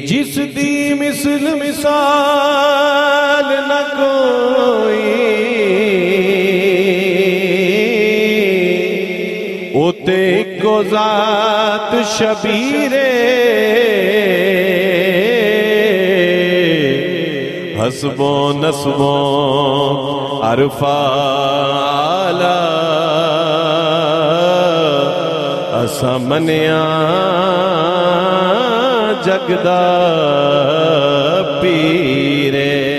जिस दी मिसल मिसाल न कोई, ओते को जात शबीरे, हसबो नस्बो अरफाला, असा मनिया जगदा पीरे।